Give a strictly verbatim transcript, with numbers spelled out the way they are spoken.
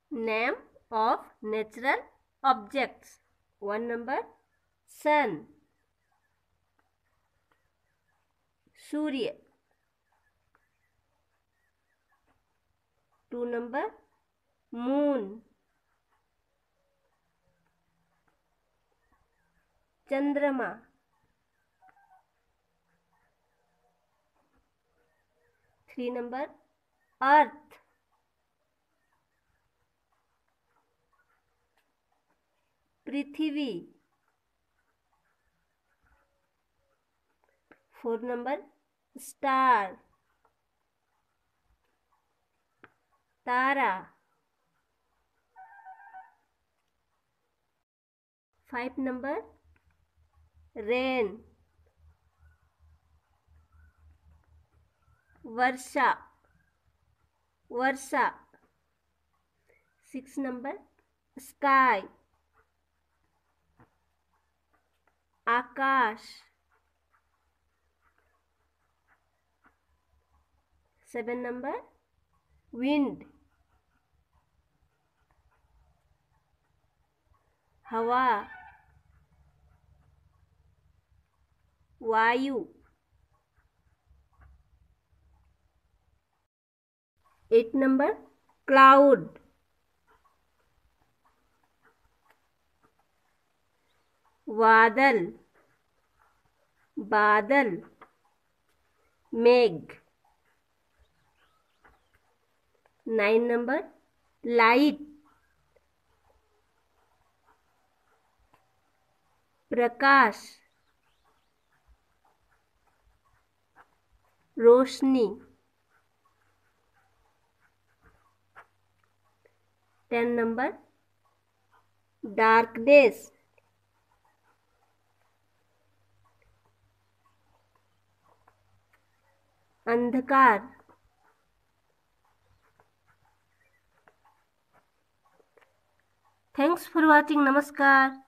Name of natural objects. One number sun, Surya. Two number moon, Chandrama. Three number earth, Prithvi. Four number star, Tara. Five number rain, Varsha, Varsha. Six number sky, Akash. Seven number wind, Hawa, Vayu. Eight number cloud, Vadal, Badal, Megh. Nine number light, Prakash, Roshni. Ten number darkness, Andhakar. Thanks for watching. Namaskar.